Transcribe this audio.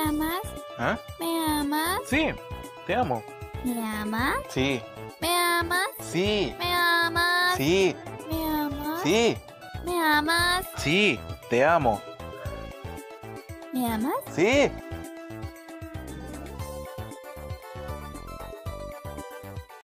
amas? ¿Ah? ¿Me amas? Sí, te amo. ¿Me amas? Sí, ¿Me amas? sí, ¿Me amas? sí, ¿Me amas? sí, ¿Me amas? sí, te amo. ¿Me amas? Sí.